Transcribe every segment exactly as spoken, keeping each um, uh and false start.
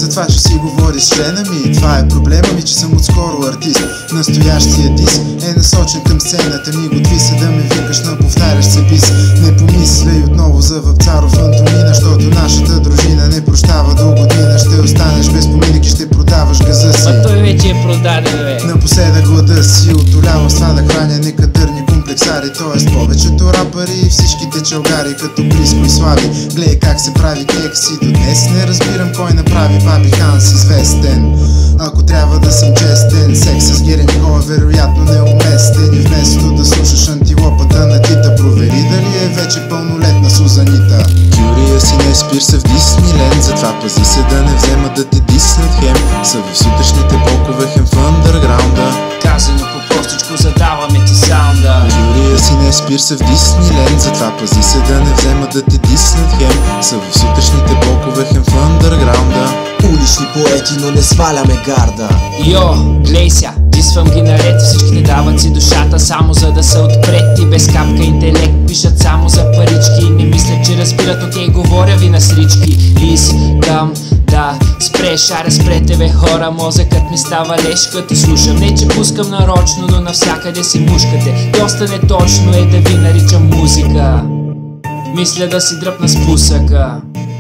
затова ще си говори с жена ми. Това е проблема ми, че съм отскоро артист. Настоящия дис е насочен към сцената ми. Готви се да ме викаш на повтарящ се бис. Не помисляй отново за Вапцаров Антонина, защото нашата дружина не прощава до година. Ще останеш без поминък и ще продаваш газа си. А той вече е продаден, бе. Напоследък глада си отолявам с това да храня некадърни комплексари. Тоест повечето рапъри и всичките чалгари като Криско и Слави. Гледай как се прави кекси. До днес не разбирам кой направи Баби Ханс известен. Ако трябва да съм честен, секс с Гери Никола вероятно неуместен. И вместо да слушаш антилопата на Тита, провери дали е вече пълнолетна Сузанита. Кюрия си не спир се в Дисниленд, затова пази се да не взема да те диснат хем. Са в сутрешните блокове хем в андърграунда. Казано по-простичко задаваме ти саунда. Кюрия си не спир се в Дисниленд, затова пази се да не взема да те диснат хем. Са в сутрешните блокове хем в андърграунда. Улични поети, но не сваляме гарда. Йо, глей ся, дисвам ги наред. Всичките дават си душата само за да са отпред. И без капка интелект пишат само за парички. И не мислят, че разбират, окей, говоря ви на срички. Искам да спреш, аре спрете бе хора. Мозъкът ми става леш като слушам. Не че пускам нарочно, но навсякъде си мушкате. Доста неточно е да ви наричам музика. Мисля да си дръпна спусъка.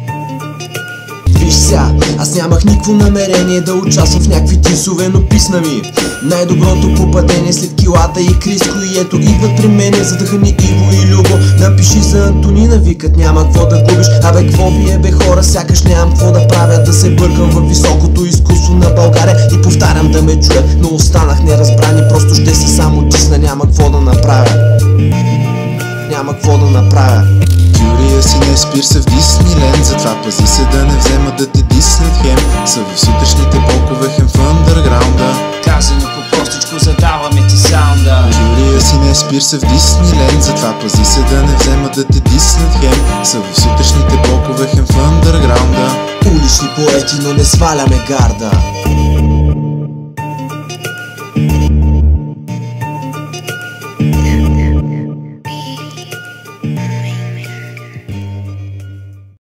Виж ся, аз нямах никакво намерение да участвам в някакви тисове, но писна ми най-доброто попадение след килата и Криско. И ето идват при мене задъхани Иво и Любо. Напиши за Антонина, викат няма какво да губиш. Абе какво ви е бе хора, сякаш нямам какво да правя. Да се бъркам във високото изкуство на България и повтарям да ме чуят, но останах неразбрани. Просто ще се само тисна, няма какво да направя. Няма какво да направя. Кюрия си не спир се в Дисниленд, затова пази се да не взема да те диснат хем. Са в сутрешните блокове хем в андърграунда. Казано по-простичко задаваме ти саунда. Кюрия си не спир се в Дисниленд, затова пази се да не взема да те диснат хем. Са в сутрешните блокове хем в андърграунда. Улични поети, но не сваляме гарда.